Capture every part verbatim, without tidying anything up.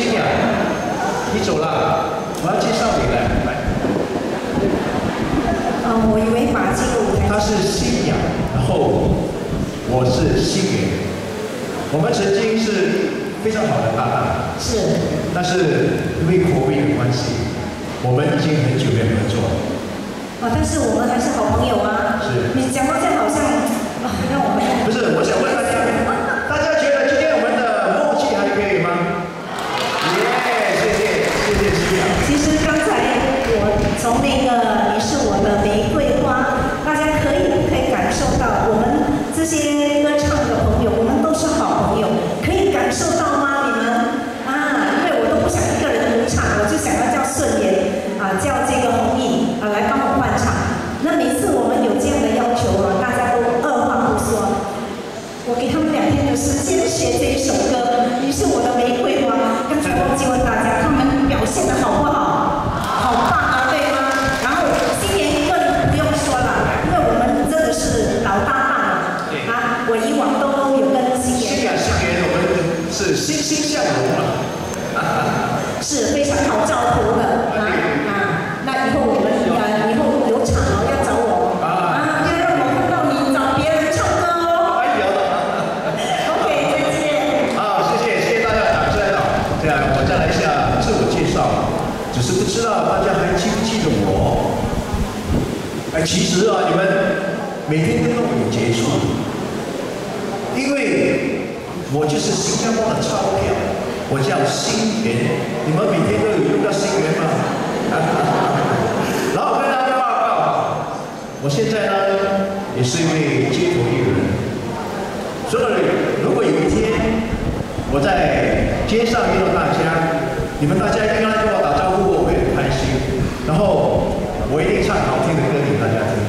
新娘，你走了，我要介绍你来，来。 嗯，我以为马进入舞台。 她是新娘，然后我是新爷。我们曾经是非常好的搭档， 是。 但是因为国卫的关系，我们已经很久没有合作了。 啊，但是我们还是好朋友啊。 是。 你讲到这样好像，啊，让我们。 不是，我想问大家，大家觉得今天我们的默契还可以吗？耶，谢谢，谢谢新娘。 其实刚才我从那个你是我的玫瑰花，大家可以可以感受到我们这些歌唱的朋友，我们都是好朋友，可以感受到吗？你们啊，因为我都不想一个人独唱，我就想要叫顺言啊，叫这个红颖啊来帮我换场。那每次我们有这样的要求啊，大家都二话不说。我给他们两天的时间学这一首歌，你是我的玫瑰花。刚才忘记问大家，他们表现的好不好？好棒啊，对吗？然后今年更不用说了，因为我们真的是老搭档了。啊，我以往都有跟新年。 新年新年，我们是欣欣向荣嘛。 是非常好照顾的啊啊！那以后我们呃以后有场哦要找我啊，要让我看到你找别人唱歌哦。 哎有。 OK， 再见。 好，谢谢，谢谢大家掌声啊！这样我再来一下自我介绍，只是不知道大家还记不记得我？哎，其实啊，你们每天都有接触，因为我就是新加坡的钞票。我叫新元，你们每天都有用到新元吗？然后我跟大家报告，我现在呢也是一位街头艺人，所以如果有一天我在街上遇到大家，你们大家一定要跟我打招呼，我会很开心。然后我一定唱好听的歌给大家听。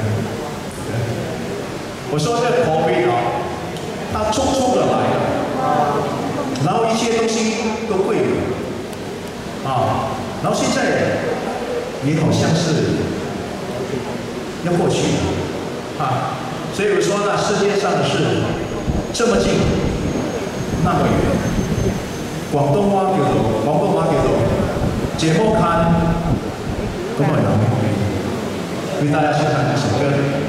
我说这个口碑啊，它匆匆的来了。然后一切东西都贵了，啊，然后现在也好像是要过去了，啊，所以我说呢，世界上的事这么近，那么远。廣東話叫做廣東話叫做這麼近，咁咪諗起，為大家獻上一首歌。